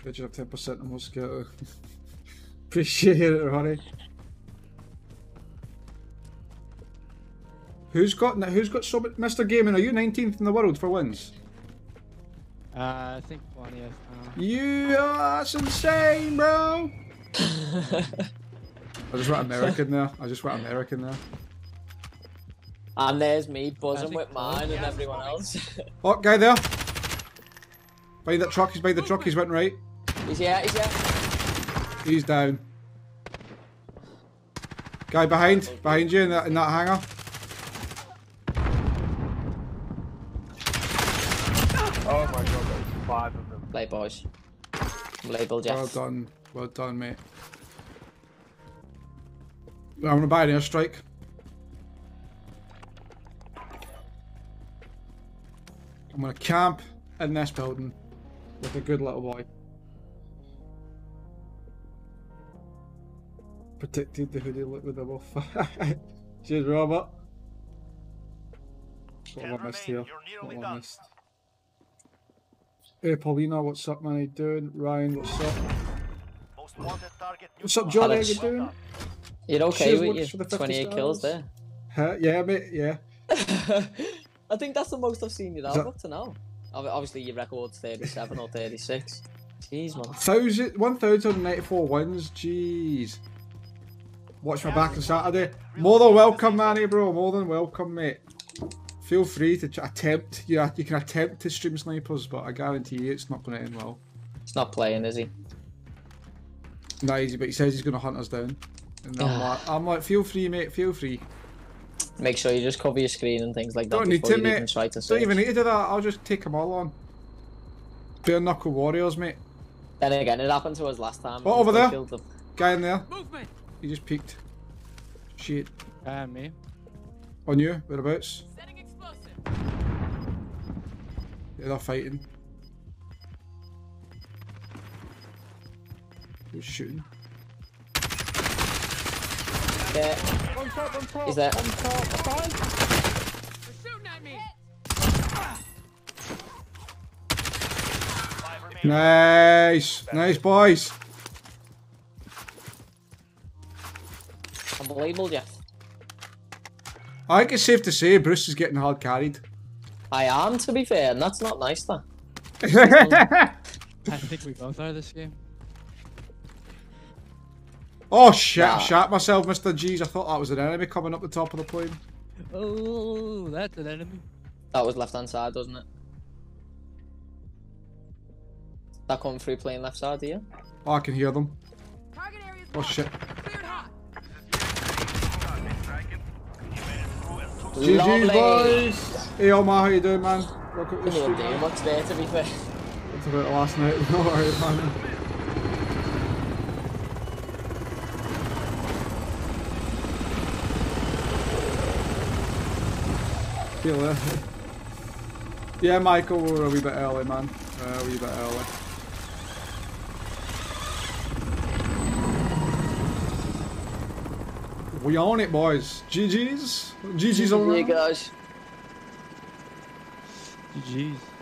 Did you have 10% on Mosquito? Appreciate it, honey. Who's got so much? Mr. Gaming, are you 19th in the world for wins? I think 20th. That's insane, bro. I just went American there. And there's me buzzing with mine and everyone else. Oh, guy there. By that truck, he's by the truck, he's went right. He's here. He's down. Guy behind you in that hangar. Oh my god, there's 5 of them. Play, boys. I'm labelled, Jeff. Well done, mate. I'm gonna buy an airstrike. I'm gonna camp in this building with a good little boy. Protected the hoodie look with the wolf. Cheers, Robert. What have I missed here? What have I missed? Hey, Paulina, what's up, man? How you doing? Ryan, what's up? What's up, Johnny? How you doing? You're okay with your 28 stars. kills there? Yeah, mate, yeah. I think that's the most I've seen you have up to now. Obviously, your record's 37 or 36. Jeez, man. 1,094 wins, jeez. Watch my back on Saturday. More than welcome, Manny, bro. More than welcome, mate. Feel free to attempt. Yeah, you can attempt to stream snipers, but I guarantee you it's not going to end well. He's not playing, is he? Not easy, but he says he's going to hunt us down. And I'm like, feel free, mate. Feel free. Make sure you just cover your screen and things like that. Don't need to, mate. Don't even need to do that. I'll just take them all on. Bare knuckle warriors, mate. Then again, it happened to us last time. Oh, over there. Guy in there. Movement. He just peeked. Shit. Me. On you, whereabouts? Setting explosive. Yeah, they're fighting. Who's shooting? Yeah. He's there. They're shooting at me. Nice. Nice, boys. Unbelievable, Jeff. I think it's safe to say Bruce is getting hard carried. I am, to be fair, and that's not nice, though. I think we both are this game. Oh shit, I shot myself, Mr. G's. I thought that was an enemy coming up the top of the plane. Oh, that's an enemy. That was left-hand side, wasn't it? That coming through plane left side, do you? Oh, I can hear them. Oh shit. GG's, boys! Hey, Omar, how you doing, man? Welcome to the stream. What's there, to be fair? That's about last night. No worries, man. Feel it. Yeah, Michael, we're a wee bit early, man. A wee bit early. We on it, boys. GG's. GG's on. Hey, guys. GG's.